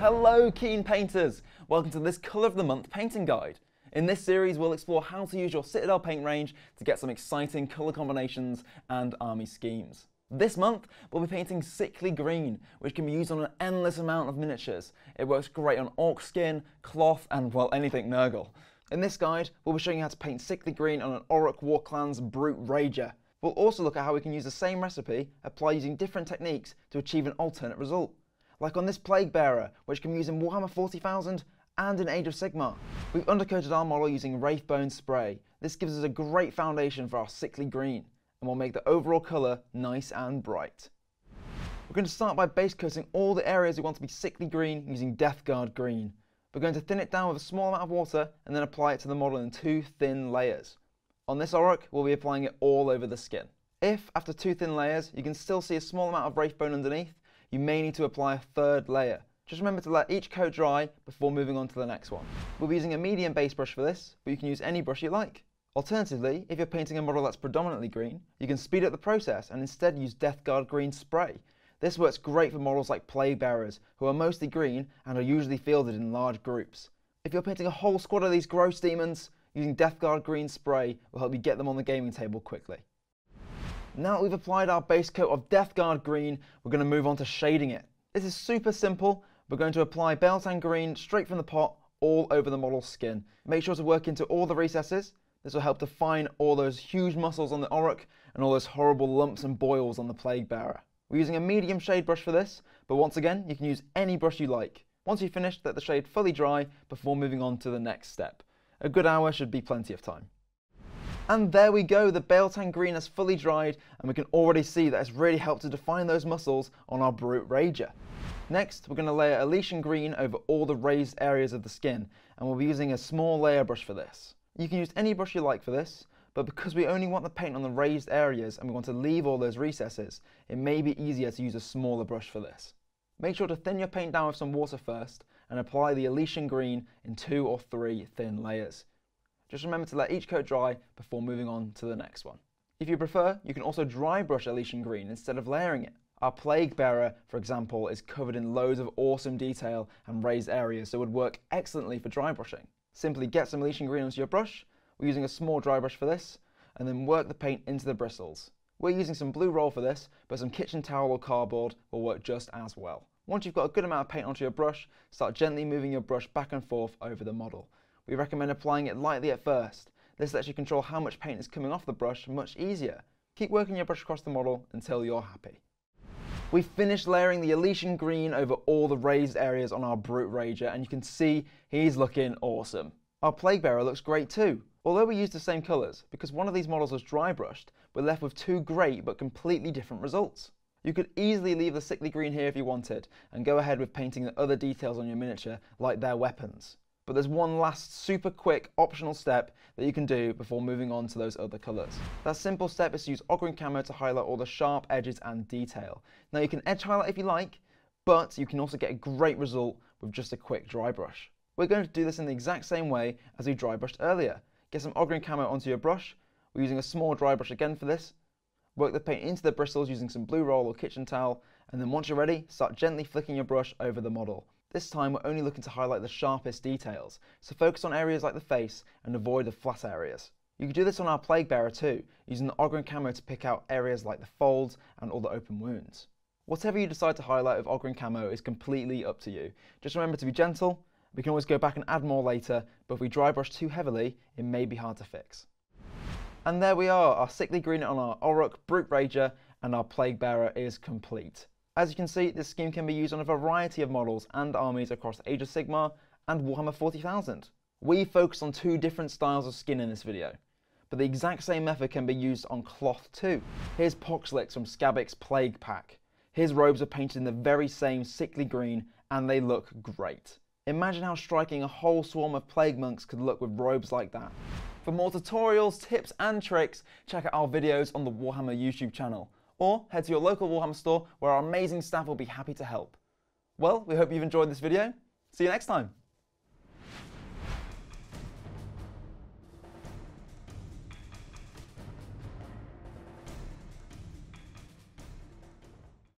Hello keen painters! Welcome to this Colour of the Month painting guide. In this series we'll explore how to use your Citadel paint range to get some exciting colour combinations and army schemes. This month we'll be painting Sickly Green, which can be used on an endless amount of miniatures. It works great on orc skin, cloth and, well, anything Nurgle. In this guide we'll be showing you how to paint Sickly Green on an Orruk War Clan's Brute Rager. We'll also look at how we can use the same recipe, apply using different techniques to achieve an alternate result. Like on this Plague Bearer, which can be used in Warhammer 40,000 and in Age of Sigmar. We've undercoated our model using Wraithbone spray. This gives us a great foundation for our Sickly Green, and will make the overall colour nice and bright. We're going to start by base coating all the areas we want to be Sickly Green using Death Guard Green. We're going to thin it down with a small amount of water and then apply it to the model in 2 thin layers. On this Orruk, we'll be applying it all over the skin. If, after 2 thin layers, you can still see a small amount of Wraithbone underneath, you may need to apply a 3rd layer. Just remember to let each coat dry before moving on to the next one. We'll be using a medium base brush for this, but you can use any brush you like. Alternatively, if you're painting a model that's predominantly green, you can speed up the process and instead use Death Guard Green spray. This works great for models like Plague Bearers, who are mostly green and are usually fielded in large groups. If you're painting a whole squad of these gross demons, using Death Guard Green spray will help you get them on the gaming table quickly. Now that we've applied our base coat of Death Guard Green, we're going to move on to shading it. This is super simple. We're going to apply Beltane Green straight from the pot all over the model's skin. Make sure to work into all the recesses. This will help define all those huge muscles on the Orruk and all those horrible lumps and boils on the Plague Bearer. We're using a medium shade brush for this, but once again, you can use any brush you like. Once you've finished, let the shade fully dry before moving on to the next step. A good hour should be plenty of time. And there we go, the Beltane Green has fully dried and we can already see that it's really helped to define those muscles on our Brute Rager. Next, we're going to layer Elysian Green over all the raised areas of the skin, and we'll be using a small layer brush for this. You can use any brush you like for this, but because we only want the paint on the raised areas and we want to leave all those recesses, it may be easier to use a smaller brush for this. Make sure to thin your paint down with some water first and apply the Elysian Green in 2 or 3 thin layers. Just remember to let each coat dry before moving on to the next one. If you prefer, you can also dry brush Elysian Green instead of layering it. Our Plague Bearer, for example, is covered in loads of awesome detail and raised areas, so would work excellently for dry brushing. Simply get some Elysian Green onto your brush. We're using a small dry brush for this, and then work the paint into the bristles. We're using some blue roll for this, but some kitchen towel or cardboard will work just as well. Once you've got a good amount of paint onto your brush, start gently moving your brush back and forth over the model. We recommend applying it lightly at first. This lets you control how much paint is coming off the brush much easier. Keep working your brush across the model until you're happy. We've finished layering the Elysian Green over all the raised areas on our Brute Rager, and you can see he's looking awesome. Our Plague Bearer looks great too. Although we used the same colours, because one of these models was dry brushed, we're left with 2 great but completely different results. You could easily leave the Sickly Green here if you wanted, and go ahead with painting the other details on your miniature, like their weapons. But there's one last super quick optional step that you can do before moving on to those other colours. That simple step is to use Ogryn Camo to highlight all the sharp edges and detail. Now you can edge highlight if you like, but you can also get a great result with just a quick dry brush. We're going to do this in the exact same way as we dry brushed earlier. Get some Ogryn Camo onto your brush. We're using a small dry brush again for this. Work the paint into the bristles using some blue roll or kitchen towel, and then once you're ready, start gently flicking your brush over the model. This time we're only looking to highlight the sharpest details, so focus on areas like the face and avoid the flat areas. You can do this on our Plague Bearer too, using the Ogryn Camo to pick out areas like the folds and all the open wounds. Whatever you decide to highlight with Ogryn Camo is completely up to you. Just remember to be gentle. We can always go back and add more later, but if we dry brush too heavily, it may be hard to fix. And there we are, our Sickly Green on our Orruk, Brute Rager, and our Plague Bearer is complete. As you can see, this scheme can be used on a variety of models and armies across Age of Sigmar and Warhammer 40,000. We focused on 2 different styles of skin in this video, but the exact same method can be used on cloth too. Here's Poxlix from Skabik's Plague Pack. His robes are painted in the very same Sickly Green and they look great. Imagine how striking a whole swarm of Plague Monks could look with robes like that. For more tutorials, tips and tricks, check out our videos on the Warhammer YouTube channel. Or head to your local Warhammer store where our amazing staff will be happy to help. Well, we hope you've enjoyed this video. See you next time.